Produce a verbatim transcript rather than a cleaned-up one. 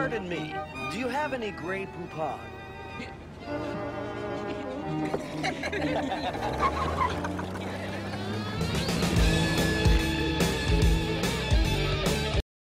Pardon me. Do you have any Grey Poupon?